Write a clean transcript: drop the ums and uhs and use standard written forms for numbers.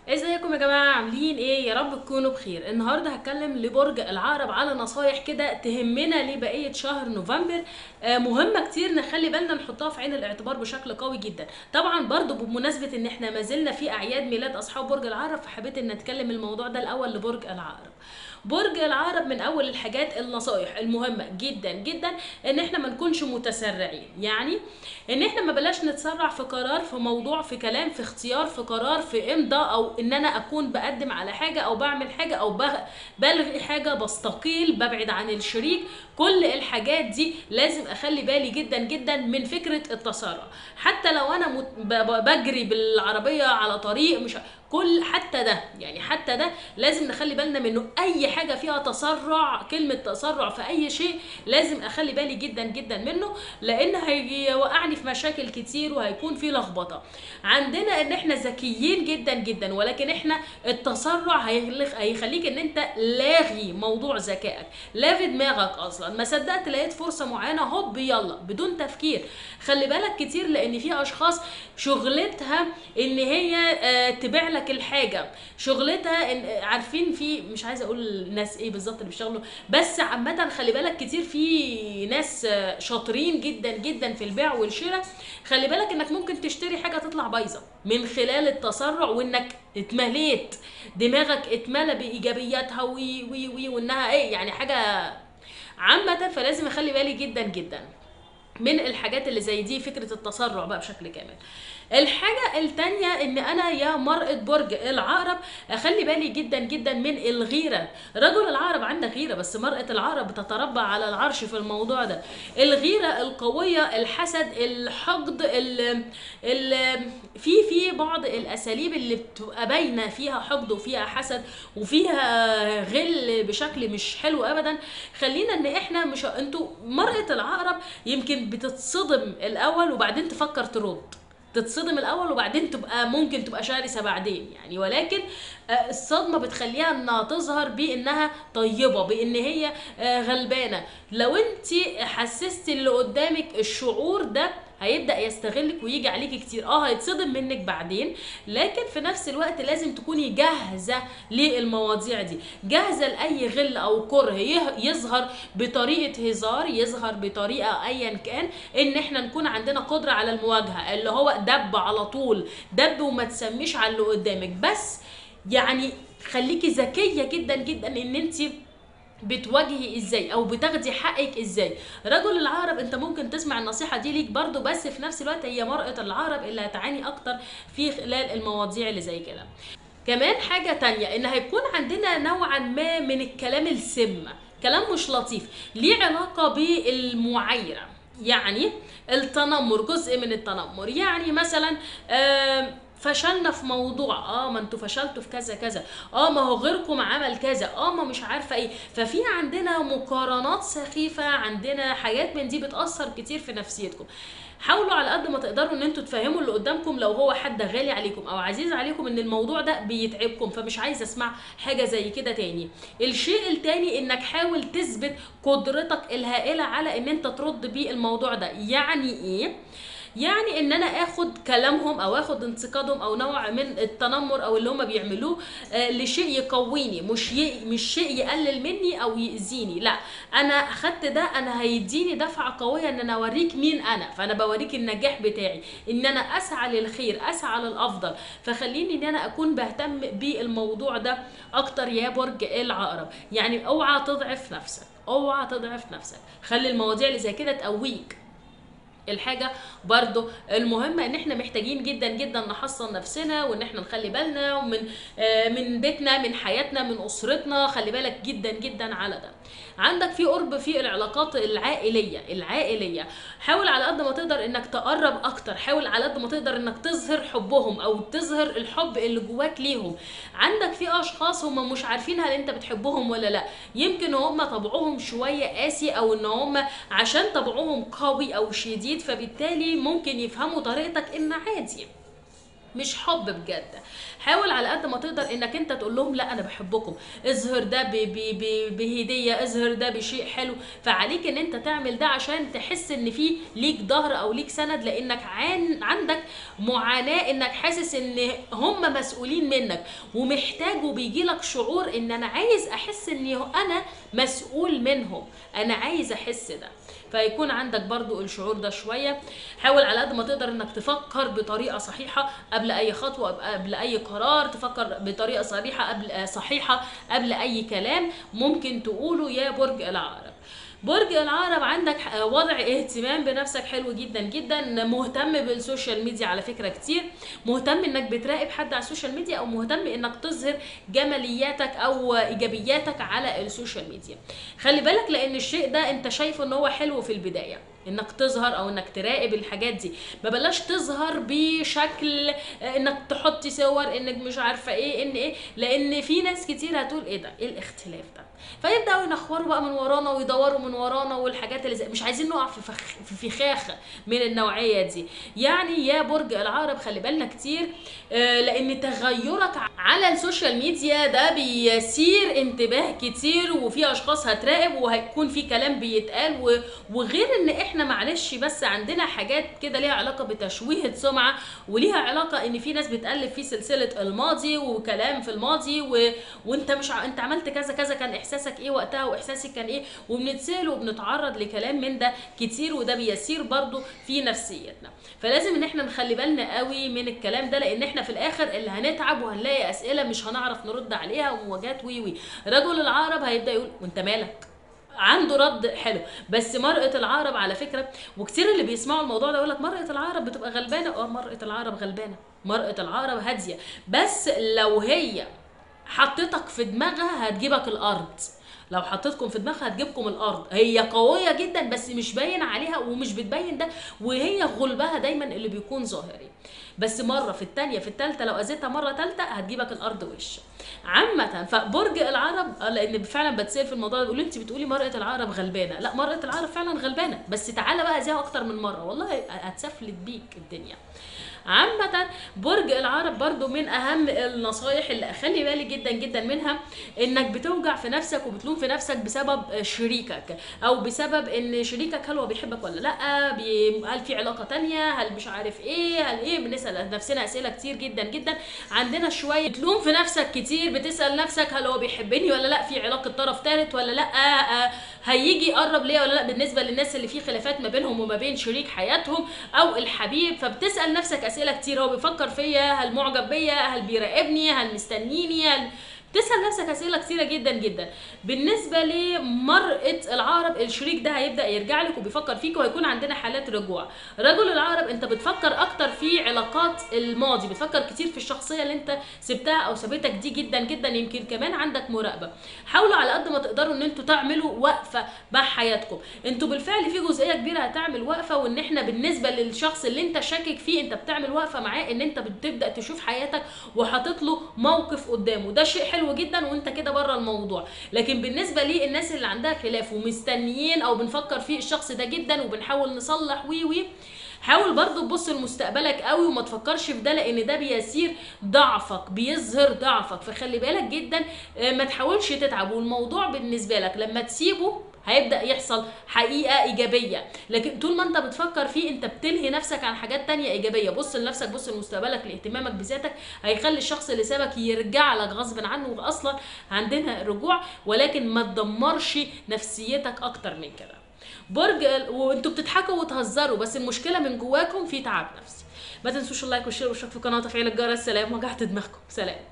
ازيكم يا جماعه؟ عاملين ايه؟ يا رب تكونوا بخير. النهارده هتكلم لبرج العقرب على نصايح كده تهمنا لبقيه شهر نوفمبر. مهمه كتير نخلي بالنا نحطها في عين الاعتبار بشكل قوي جدا. طبعا برضو بمناسبه ان احنا ما زلنا في اعياد ميلاد اصحاب برج العقرب، فحبيت ان نتكلم الموضوع ده الاول لبرج العقرب. برج العقرب من اول الحاجات النصايح المهمه جدا جدا ان احنا ما نكونش متسرعين، يعني ان احنا ما بلاش نتسرع في قرار، في موضوع، في كلام، في اختيار، في قرار، في امضاء، او ان انا اكون بقدم على حاجه او بعمل حاجه او بلغي حاجه، بستقيل، ببعد عن الشريك. كل الحاجات دي لازم اخلي بالي جدا جدا من فكره التسرع. حتى لو انا بجري بالعربيه على طريق مش حتى ده، يعني حتى ده لازم نخلي بالنا منه. اي حاجه فيها تسرع، كلمه تسرع في اي شيء لازم اخلي بالي جدا جدا منه، لان هيوقعني في مشاكل كتير وهيكون في لخبطه. عندنا ان احنا ذكيين جدا جدا، ولكن احنا التسرع هيخليك ان انت لاغي موضوع ذكائك، لاغي دماغك اصلا. ما صدقت لقيت فرصه معينه هوب يلا بدون تفكير. خلي بالك كتير، لان في اشخاص شغلتها ان هي تبيع لك الحاجه، شغلتها إن عارفين، في مش عايزه اقول ناس ايه بالظبط اللي بيشتغلوا، بس عامه خلي بالك كتير في ناس شاطرين جدا جدا في البيع والشراء. خلي بالك انك ممكن تشتري حاجه تطلع بايظه من خلال التسرع، وانك اتمليت، دماغك اتملى بايجابياتها وي وي وي وانها ايه، يعني حاجه عامه. فلازم اخلي بالي جدا جدا من الحاجات اللي زي دي، فكرة التسرع بقى بشكل كامل. الحاجة التانية ان انا يا مرأة برج العقرب اخلي بالي جدا جدا من الغيرة. رجل العقرب عنده غيرة، بس مرأة العقرب بتتربع على العرش في الموضوع ده. الغيرة القوية، الحسد، الحقد، في بعض الاساليب اللي بتبقى باينة فيها حقد وفيها حسد وفيها غل بشكل مش حلو ابدا. خلينا ان احنا مش انتوا مرأة العقرب يمكن بتتصدم الاول وبعدين تفكر ترد، تتصدم الاول وبعدين ممكن تبقى شرسه بعدين يعني، ولكن الصدمه بتخليها انها تظهر بانها طيبه، بان هي غلبانه. لو انت حسستي اللي قدامك الشعور ده هيبدا يستغلك ويجي عليكي كتير. هيتصدم منك بعدين، لكن في نفس الوقت لازم تكوني جاهزه للمواضيع دي، جاهزه لاي غل او كره يظهر بطريقه هزار، يظهر بطريقه ايا كان، ان احنا نكون عندنا قدره على المواجهه، اللي هو دب على طول، دب وما تسميش على اللي قدامك. بس يعني خليكي ذكيه جدا جدا ان انت بتواجهي ازاي او بتاخدي حقك ازاي. رجل العقرب انت ممكن تسمع النصيحه دي ليك برضو، بس في نفس الوقت هي مرأة العقرب اللي هتعاني اكتر في خلال المواضيع اللي زي كده. كمان حاجه تانية، ان هيكون عندنا نوعا ما من الكلام السم، كلام مش لطيف ليه علاقه بالمعايره، يعني التنمر، جزء من التنمر. يعني مثلا فشلنا في موضوع، ما انتوا فشلتوا في كذا كذا، ما هو غيركم عمل كذا، ما مش عارفه ايه. ففي عندنا مقارنات سخيفه، عندنا حاجات من دي بتاثر كتير في نفسيتكم. حاولوا على قد ما تقدروا ان انتوا تفهموا اللي قدامكم لو هو حد غالي عليكم او عزيز عليكم ان الموضوع ده بيتعبكم، فمش عايز اسمع حاجه زي كده تاني. الشيء التاني انك حاول تثبت قدرتك الهائله على ان انت ترد بيه الموضوع ده. يعني ايه؟ يعني ان انا اخد كلامهم او اخد انتقادهم او نوع من التنمر او اللي هم بيعملوه لشيء يقويني، مش شيء يقلل مني او يأذيني. لا، انا اخدت ده، انا هيديني دفعه قويه ان انا اوريك مين انا، فانا بوريك النجاح بتاعي، ان انا اسعى للخير، اسعى للافضل. فخليني ان انا اكون بهتم بالموضوع ده اكتر يا برج العقرب. يعني اوعى تضعف نفسك، اوعى تضعف نفسك، خلي المواضيع اللي زي كده تقويك. الحاجه برضو المهمه ان احنا محتاجين جدا جدا نحصن نفسنا، وان احنا نخلي بالنا ومن من بيتنا، من حياتنا، من اسرتنا. خلي بالك جدا جدا على ده. عندك في قرب في العلاقات العائليه، حاول على قد ما تقدر انك تقرب اكتر، حاول على قد ما تقدر انك تظهر حبهم او تظهر الحب اللي جواك ليهم. عندك في اشخاص هم مش عارفين هل انت بتحبهم ولا لا، يمكن هم طبعهم شويه قاسي، او ان هم عشان طبعهم قوي او شديد فبالتالي ممكن يفهموا طريقتك ان عادي، مش حب بجد. حاول على قد ما تقدر انك انت تقول لهم لا انا بحبكم، اظهر ده بهديه، اظهر ده بشيء حلو. فعليك ان انت تعمل ده عشان تحس ان في ليك ظهر او ليك سند، لانك عندك معاناه انك حاسس ان هم مسؤولين منك ومحتاج، وبيجي لك شعور ان انا عايز احس ان انا مسؤول منهم، انا عايز احس ده. فيكون عندك برضو الشعور ده شوية. حاول على قد ما تقدر انك تفكر بطريقة صحيحة قبل اي خطوة، قبل اي قرار، تفكر بطريقة صحيحة قبل اي كلام ممكن تقوله يا برج العقرب. برج العقرب عندك وضع اهتمام بنفسك حلو جدا جدا، مهتم بالسوشيال ميديا على فكرة كتير، مهتم انك بتراقب حد على السوشيال ميديا، او مهتم انك تظهر جمالياتك او ايجابياتك على السوشيال ميديا. خلي بالك لان الشيء ده انت شايفه ان هو حلو في البداية، انك تظهر او انك تراقب الحاجات دي. ما بلاش تظهر بشكل انك تحطي صور انك مش عارفه ايه ان ايه، لان في ناس كتير هتقول ايه ده، ايه الاختلاف ده، فيبداوا ينخوروا بقى من ورانا ويدوروا من ورانا، والحاجات اللي مش عايزين نقع في فخاخه من النوعيه دي. يعني يا برج العقرب خلي بالنا كتير، لان تغيرك على السوشيال ميديا ده بيثير انتباه كتير، وفي اشخاص هتراقب وهيكون في كلام بيتقال، وغير ان احنا معلش بس عندنا حاجات كده ليها علاقه بتشويه السمعه، وليها علاقه ان في ناس بتقلب في سلسله الماضي وكلام في الماضي، وانت مش انت عملت كذا كذا، كان احساسك ايه وقتها واحساسك كان ايه، وبنتسال وبنتعرض لكلام من ده كتير، وده بيسير برضو في نفسيتنا. فلازم ان احنا نخلي بالنا قوي من الكلام ده، لان احنا في الاخر اللي هنتعب وهنلاقي اسئله مش هنعرف نرد عليها ومواجهات وي. رجل العقرب هيبدا يقول وانت مالك، عنده رد حلو. بس مرأة العقرب على فكرة، وكتير اللي بيسمعوا الموضوع ده يقول لك مرأة العقرب بتبقى غلبانة. مرأة العقرب غلبانة، مرأة العقرب هادية، بس لو هي حطتك في دماغها هتجيبك الارض، لو حطيتكم في دماغها هتجيبكم الارض. هي قويه جدا بس مش باين عليها ومش بتبين ده، وهي غلبها دايما اللي بيكون ظاهري، بس مره في الثانيه في الثالثه لو اذيتها مره ثالثه هتجيبك الارض وش. عامه فبرج العقرب، لان فعلا بتسال في الموضوع ده بيقولوا انت بتقولي مرأة العقرب غلبانه، لا مرأة العقرب فعلا غلبانه، بس تعالى بقى اذيها اكتر من مره والله هتسفلت بيك الدنيا. عامة برج العقرب برضو من اهم النصايح اللي اخلي بالي جدا جدا منها، انك بتوجع في نفسك وبتلوم في نفسك بسبب شريكك، او بسبب ان شريكك هل هو بيحبك ولا لا، هل في علاقة تانية، هل مش عارف ايه، هل ايه. بنسأل نفسنا اسئلة كتير جدا جدا، عندنا شوية بتلوم في نفسك كتير، بتسأل نفسك هل هو بيحبني ولا لا، في علاقة طرف ثالث ولا لا، هيجي يقرب ليا ولا لا، بالنسبة للناس اللي في خلافات ما بينهم وما بين شريك حياتهم او الحبيب. فبتسأل نفسك اسئله كتير، هو بيفكر فيا، هل معجب بيا، هل بيراقبني، هل مستنيني، هل تسأل نفسك اسئله كتيره جدا جدا. بالنسبه لمرأة العقرب الشريك ده هيبدا يرجع لك وبيفكر فيك، وهيكون عندنا حالات رجوع. رجل العقرب انت بتفكر اكتر في علاقات الماضي، بتفكر كتير في الشخصيه اللي انت سبتها او سابتك دي جدا جدا، يمكن كمان عندك مراقبه. حاولوا على قد ما تقدروا ان انتوا تعملوا وقفه مع حياتكم. انتوا بالفعل في جزئيه كبيره هتعمل وقفه، وان احنا بالنسبه للشخص اللي انت شاكك فيه انت بتعمل وقفه معاه، ان انت بتبدا تشوف حياتك وحاطط له موقف قدامه، ده شيء حلو جدا وانت كده بره الموضوع. لكن بالنسبه للناس اللي عندها خلاف ومستنيين او بنفكر في الشخص ده جدا وبنحاول نصلح وي، حاول برضو تبص لمستقبلك قوي وما تفكرش في ده، لان ده بيسير ضعفك، بيظهر ضعفك. فخلي بالك جدا، ما تحاولش تتعب، والموضوع بالنسبه لك لما تسيبه هيبدأ يحصل حقيقة إيجابية. لكن طول ما انت بتفكر فيه انت بتلهي نفسك عن حاجات تانية إيجابية. بص لنفسك، بص لمستقبلك، لاهتمامك بذاتك، هيخلي الشخص اللي سابك يرجع لك غصب عنه. وأصلا عندنا الرجوع، ولكن ما تدمرش نفسيتك أكتر من كده. وانتوا بتضحكوا وتهزروا، بس المشكلة من جواكم في تعب نفسي. ما تنسوش اللايك والشير والاشتراك في القناة وتفعيل الجرس. سلام، وجعت دماغكم، سلام.